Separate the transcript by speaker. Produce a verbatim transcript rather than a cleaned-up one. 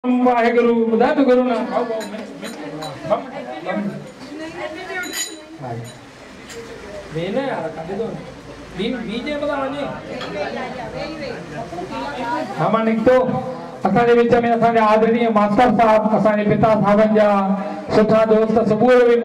Speaker 1: वाहेगुरु ॿुधाए तो गुरु ना वेने यार कॾहिं तो बीन बीजे पता वञे हम निकतो असांजे विच में असांजा आदरणीय मास्टर साहब असांजे पिता साहबनि जा सुठा दोस्त सुबुह जो